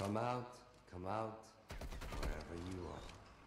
Come out, wherever you are.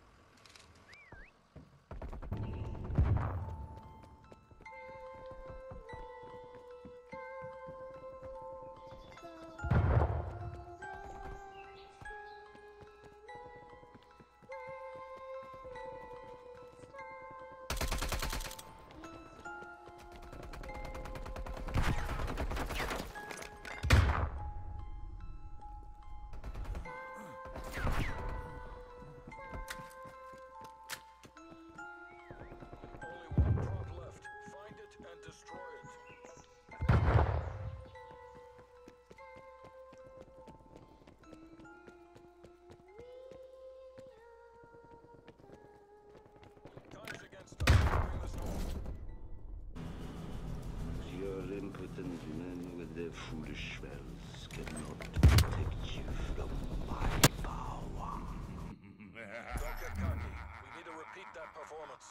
Impotent men with their foolish spells cannot protect you from my power. Don't get cocky. We need to repeat that performance.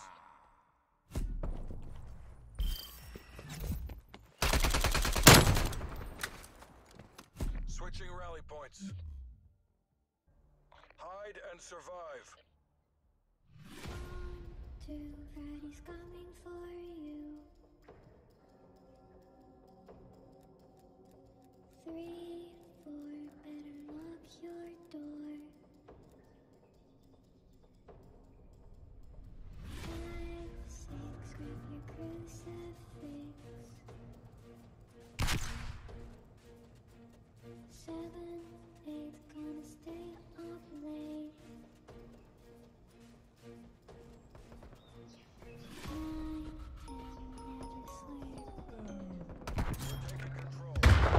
Switching rally points. Hide and survive. Freddy's coming for you. 3, 4, better lock your door. 5, 6, grab your crucifix. 7, 8, gonna stay up late. 9, 10, never sleep. We're taking control.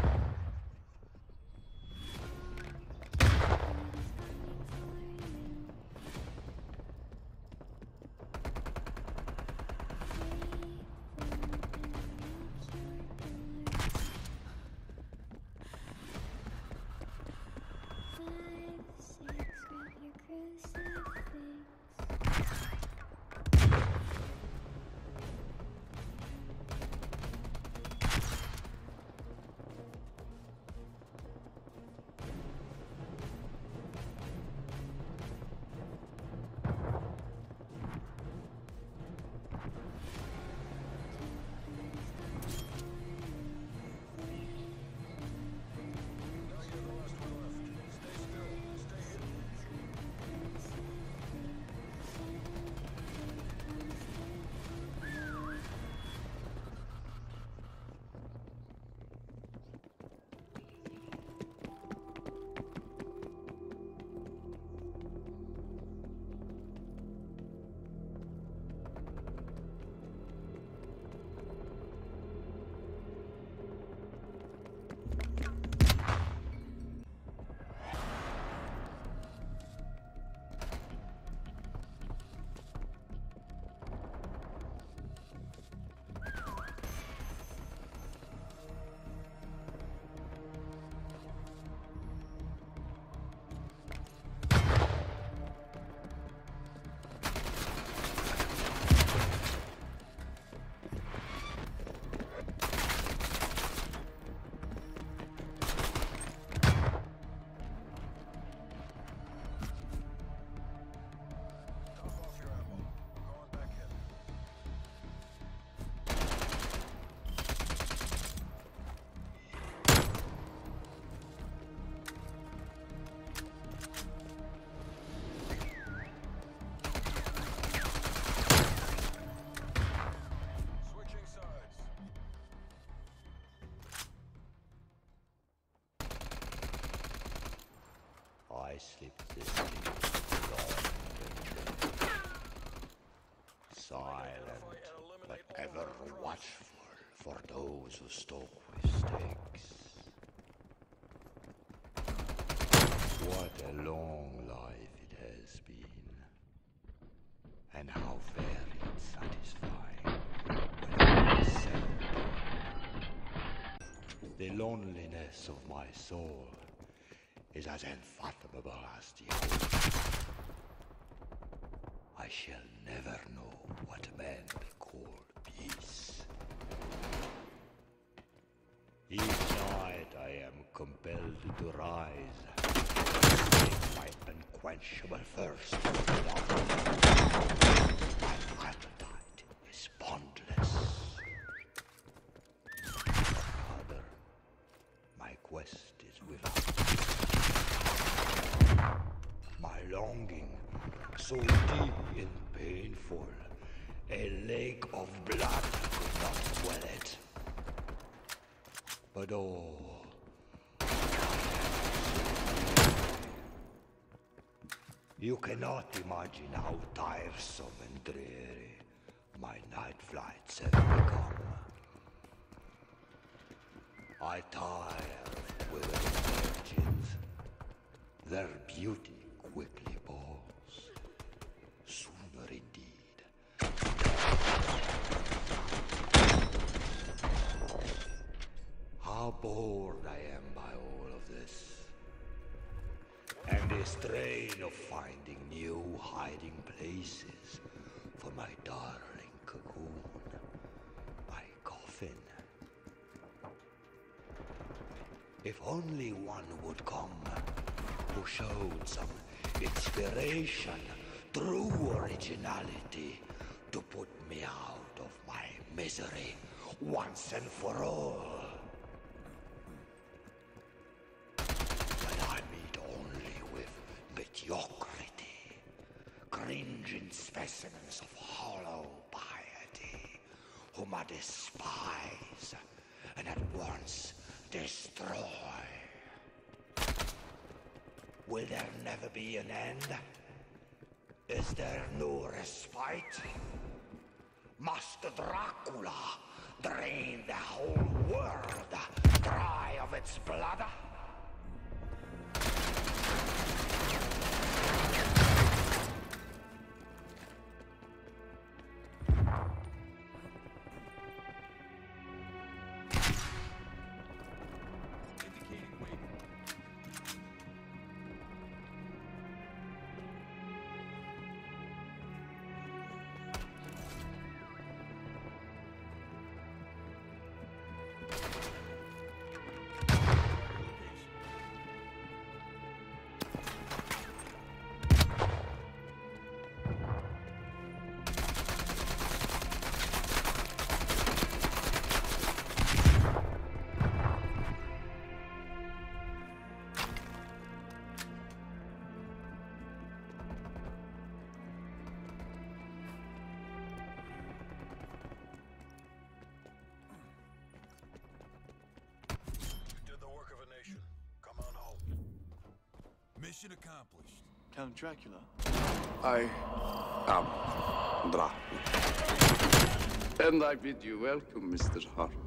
I sleep this deep, long, silent, but ever watchful for those who stalk with stakes. What a long life it has been, and how very satisfying when it is said. The loneliness of my soul is as unfathomable as the ocean. I shall never know what men call peace. Each night I am compelled to rise unquenchable thirst. My appetite is bondless. Rather, my quest is without. My longing, so deep and painful, a lake of blood could not quell it. But oh, you cannot imagine how tiresome and dreary my night flights have become. I tire with the virgins. Their beauty quickly palls. Sooner indeed. How bored I am by all of this. And the strain of finding new hiding places for my darling cocoon, my coffin. If only one would come who showed some inspiration, true originality, to put me out of my misery once and for all. But I meet only with mediocrity, cringing specimens of hollow piety, whom I despise and at once destroy. Will there never be an end? Is there no respite? Must Dracula drain the whole world dry of its blood? Mission accomplished. Count Dracula. I am Dracula. And I bid you welcome, Mr. Hart.